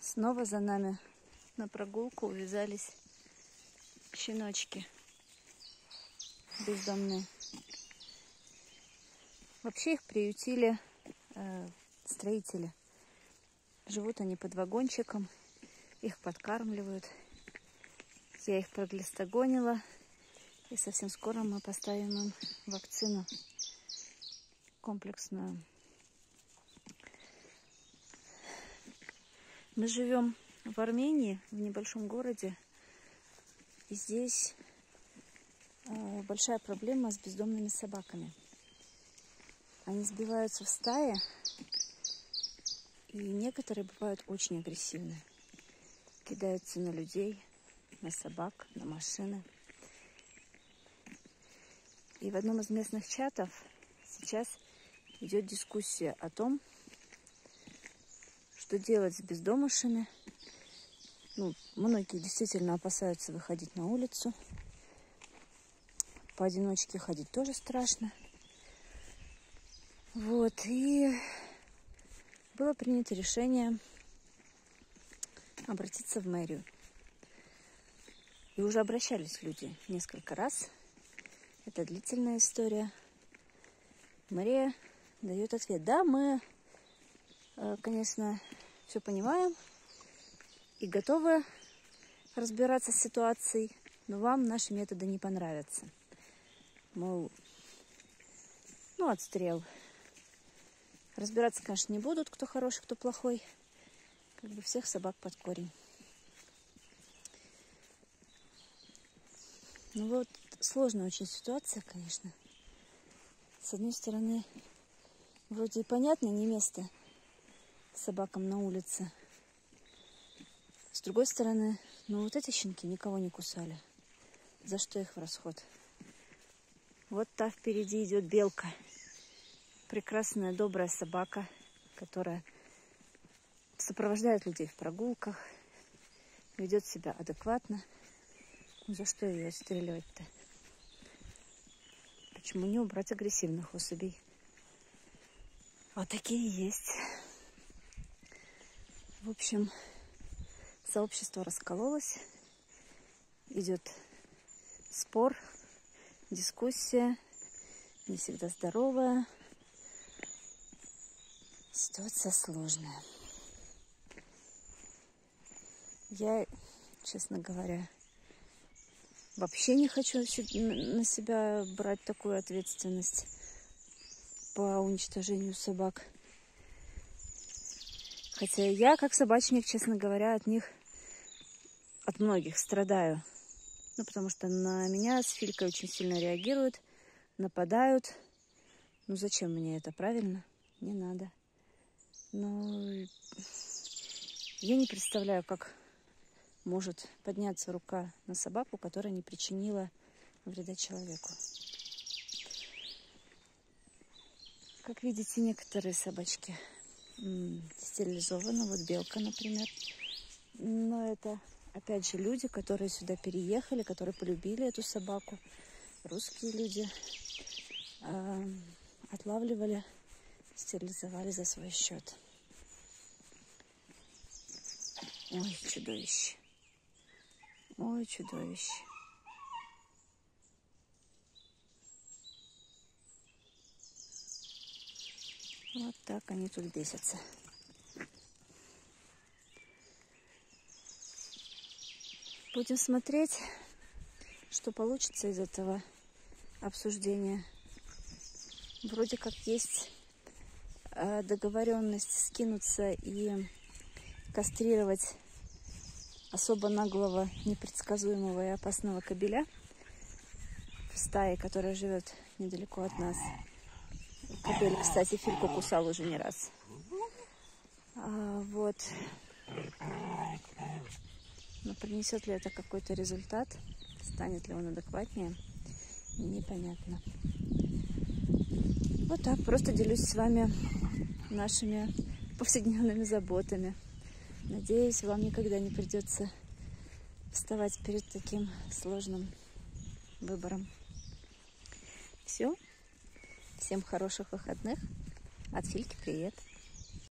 Снова за нами на прогулку увязались щеночки бездомные. Вообще их приютили строители. Живут они под вагончиком, их подкармливают. Я их проглистогонила, и совсем скоро мы поставим им вакцину комплексную. Мы живем в Армении, в небольшом городе, и здесь большая проблема с бездомными собаками. Они сбиваются в стаи, и некоторые бывают очень агрессивны. Кидаются на людей, на собак, на машины. И в одном из местных чатов сейчас идет дискуссия о том, что делать с бездомышами. Многие действительно опасаются выходить на улицу. Поодиночке ходить тоже страшно. И было принято решение обратиться в мэрию. И уже обращались люди несколько раз. Это длительная история. Мэрия дает ответ: да, мы, конечно, все понимаем и готовы разбираться с ситуацией, но вам наши методы не понравятся. Мол, отстрел. Разбираться, конечно, не будут, кто хороший, кто плохой. Всех собак под корень. Сложная очень ситуация, конечно. С одной стороны, вроде и понятно, не место собакам на улице. С другой стороны, эти щенки никого не кусали. За что их в расход? Вот та впереди идет белка. Прекрасная, добрая собака, которая сопровождает людей в прогулках, ведет себя адекватно. За что ее отстреливать-то? Почему не убрать агрессивных особей? А такие есть. В общем, сообщество раскололось. Идет спор, дискуссия, не всегда здоровая. Ситуация сложная. Я, честно говоря, вообще не хочу на себя брать такую ответственность по уничтожению собак. Хотя я, как собачник, честно говоря, от многих страдаю. Потому что на меня с Филькой очень сильно реагируют, нападают. Зачем мне это, правильно? Не надо. Но я не представляю, как может подняться рука на собаку, которая не причинила вреда человеку. Как видите, некоторые собачки стерилизованы. Вот белка, например. Но это, опять же, люди, которые сюда переехали, которые полюбили эту собаку. Русские люди отлавливали, стерилизовали за свой счет. Ой, чудовище. Ой, чудовище. Вот так они тут бесятся. Будем смотреть, что получится из этого обсуждения. Вроде как есть договоренность скинуться и кастрировать особо наглого, непредсказуемого и опасного кобеля в стае, которая живет недалеко от нас. Кобель, кстати, Фильку кусал уже не раз. Но принесет ли это какой-то результат, станет ли он адекватнее, непонятно. Вот так, просто делюсь с вами нашими повседневными заботами. Надеюсь, вам никогда не придется вставать перед таким сложным выбором. Все. Всем хороших выходных. От Фильки привет.